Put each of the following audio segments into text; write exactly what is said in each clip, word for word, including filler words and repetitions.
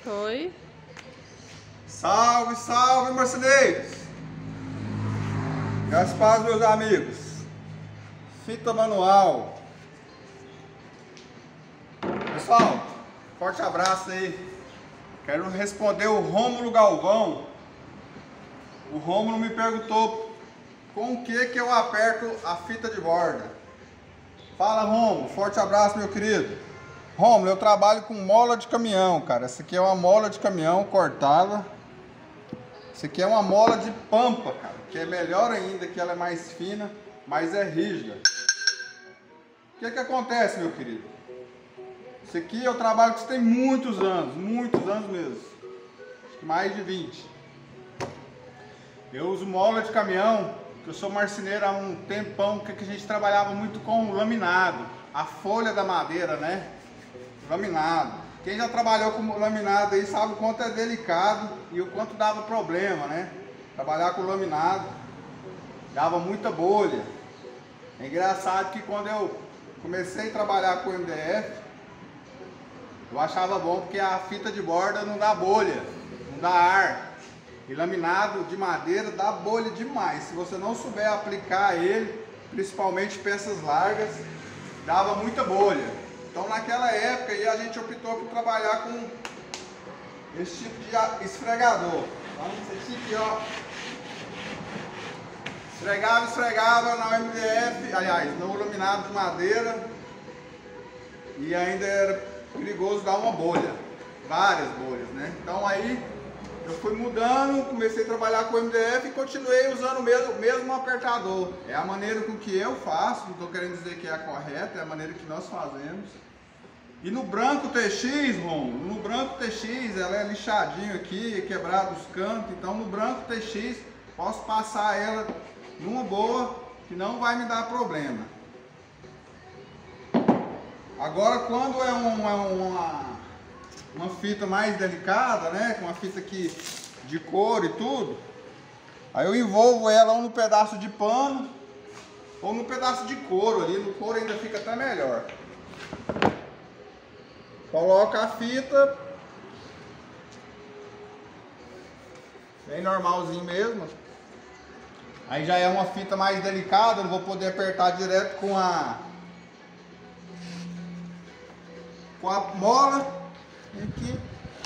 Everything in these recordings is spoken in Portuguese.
Oi. Salve, salve, marceneiros! Graças a Deus, meus amigos. Fita manual. Pessoal, forte abraço aí. Quero responder o Rômulo Galvão. O Rômulo me perguntou com o que que eu aperto a fita de borda. Fala, Rômulo. Forte abraço, meu querido. Rômulo, eu trabalho com mola de caminhão, cara. Essa aqui é uma mola de caminhão cortada. Essa aqui é uma mola de pampa, cara, que é melhor ainda, que ela é mais fina, mas é rígida. O que que acontece, meu querido? Isso aqui eu trabalho com isso tem muitos anos, muitos anos mesmo. Acho que mais de vinte. Eu uso mola de caminhão, que eu sou marceneiro há um tempão, que a gente trabalhava muito com laminado. A folha da madeira, né? Laminado. Quem já trabalhou com laminado aí sabe o quanto é delicado e o quanto dava problema, né? Trabalhar com laminado dava muita bolha. É engraçado que quando eu comecei a trabalhar com M D F, eu achava bom porque a fita de borda não dá bolha, não dá ar. E laminado de madeira dá bolha demais. Se você não souber aplicar ele, principalmente peças largas, dava muita bolha. Então naquela época aí, a gente optou por trabalhar com esse tipo de esfregador. Então esse aqui, ó, esfregava, esfregava na M D F, aliás, no laminado de madeira, e ainda era perigoso dar uma bolha, várias bolhas, né? Então aí eu fui mudando, comecei a trabalhar com M D F e continuei usando o mesmo, mesmo apertador. É a maneira com que eu faço, não estou querendo dizer que é a correta, é a maneira que nós fazemos. E no branco T X, Romulo, no branco T X, ela é lixadinho aqui, quebrado os cantos, então no branco T X posso passar ela numa boa, que não vai me dar problema. Agora quando é uma, uma, uma fita mais delicada, né, com uma fita aqui de couro e tudo, aí eu envolvo ela ou no pedaço de pano ou no pedaço de couro ali, no couro ainda fica até melhor. Coloca a fita, bem normalzinho mesmo. Aí já é uma fita mais delicada, não vou poder apertar direto com a com a mola. Aqui.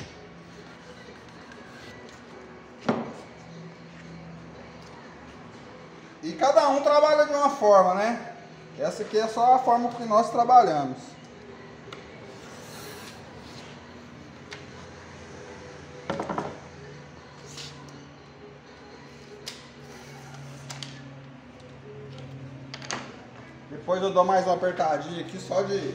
E cada um trabalha de uma forma, né? Essa aqui é só a forma que nós trabalhamos. Depois eu dou mais uma apertadinha aqui só de...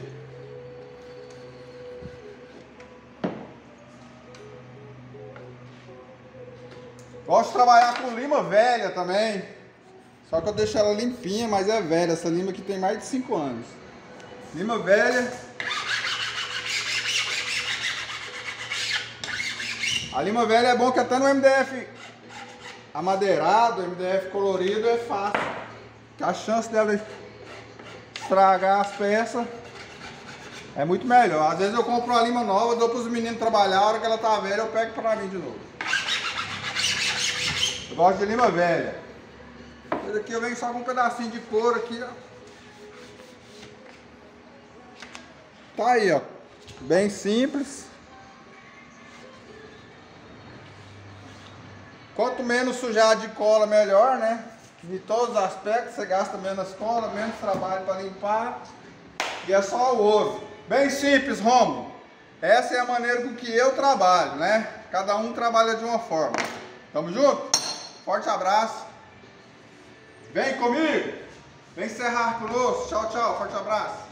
Gosto de trabalhar com lima velha também. Só que eu deixo ela limpinha, mas é velha. Essa lima aqui tem mais de cinco anos. Lima velha. A lima velha é bom que até no M D F amadeirado, M D F colorido é fácil. Que a chance dela estragar as peças é muito melhor. Às vezes eu compro uma lima nova, dou para os meninos trabalhar, a hora que ela tá velha eu pego para mim de novo. Eu gosto de lima velha. Esse aqui eu venho só com um pedacinho de couro aqui, ó. Tá aí, ó. Bem simples. Quanto menos sujar de cola, melhor, né? De todos os aspectos, você gasta menos cola, menos trabalho para limpar. E é só o ouro. Bem simples, Rômulo. Essa é a maneira com que eu trabalho, né? Cada um trabalha de uma forma. Tamo junto? Forte abraço. Vem comigo. Vem encerrar conosco. Tchau, tchau. Forte abraço.